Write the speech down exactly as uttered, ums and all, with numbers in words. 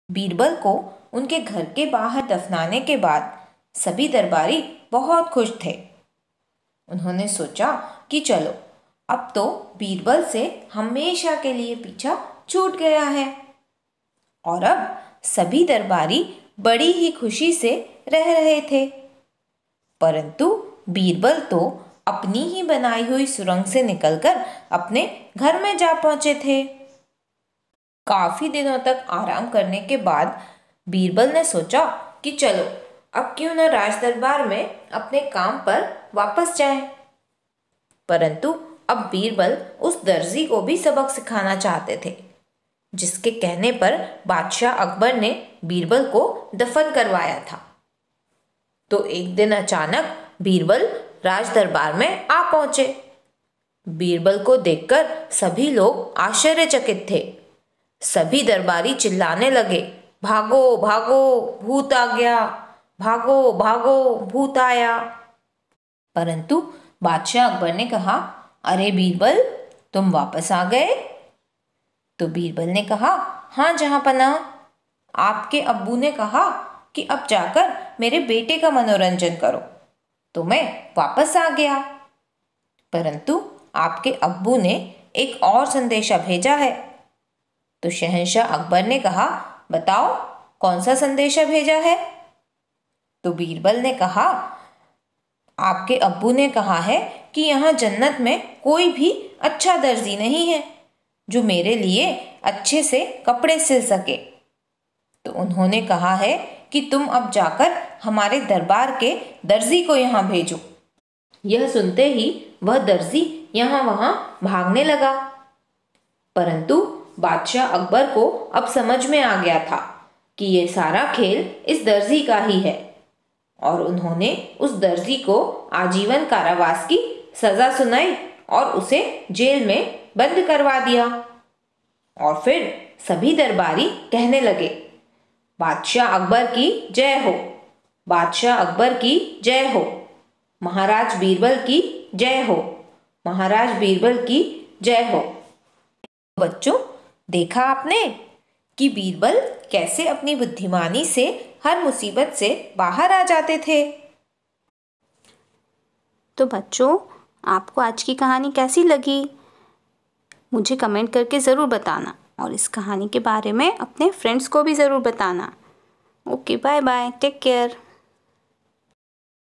बीरबल को उनके घर के बाहर दफनाने के बाद सभी दरबारी बहुत खुश थे। उन्होंने सोचा कि चलो अब तो बीरबल से हमेशा के लिए पीछा छूट गया है। और अब सभी दरबारी बड़ी ही खुशी से रह रहे थे। परंतु बीरबल तो अपनी ही बनाई हुई सुरंग से निकलकर अपने घर में जा पहुंचे थे। काफी दिनों तक आराम करने के बाद बीरबल ने सोचा कि चलो अब क्यों न राज दरबार में अपने काम पर वापस जाएं। परंतु अब बीरबल उस दर्जी को भी सबक सिखाना चाहते थे, जिसके कहने पर बादशाह अकबर ने बीरबल को दफन करवाया था। तो एक दिन अचानक बीरबल राज दरबार में आ पहुंचे। बीरबल को देखकर सभी लोग आश्चर्यचकित थे। सभी दरबारी चिल्लाने लगे, भागो भागो भूत आ गया, भागो भागो भूत आया। परंतु बादशाह अकबर ने कहा, अरे बीरबल, तुम वापस आ गए? तो बीरबल ने कहा, हाँ जहांपनाह, आपके अब्बू ने कहा कि अब जाकर मेरे बेटे का मनोरंजन करो, तो मैं वापस आ गया। परंतु आपके अब्बू ने एक और संदेशा भेजा है। तो शहंशाह अकबर ने कहा, बताओ कौन सा संदेशा भेजा है? तो बीरबल ने कहा, आपके अब्बू ने कहा है कि यहाँ जन्नत में कोई भी अच्छा दर्जी नहीं है जो मेरे लिए अच्छे से कपड़े सिल सके। तो उन्होंने कहा है कि तुम अब जाकर हमारे दरबार के दर्जी को यहाँ भेजो। यह सुनते ही वह दर्जी यहाँ वहाँ भागने लगा। परंतु बादशाह अकबर को अब समझ में आ गया था कि यह सारा खेल इस दर्जी का ही है, और उन्होंने उस दर्जी को आजीवन कारावास की सजा सुनाई और उसे जेल में बंद करवा दिया। और फिर सभी दरबारी कहने लगे, बादशाह अकबर की जय हो, बादशाह अकबर की जय हो, महाराज बीरबल की जय हो, महाराज बीरबल की जय हो। बच्चों, देखा आपने कि बीरबल कैसे अपनी बुद्धिमानी से हर मुसीबत से बाहर आ जाते थे। तो बच्चों, आपको आज की कहानी कैसी लगी? मुझे कमेंट करके ज़रूर बताना, और इस कहानी के बारे में अपने फ्रेंड्स को भी ज़रूर बताना। Okay, bye bye, take care.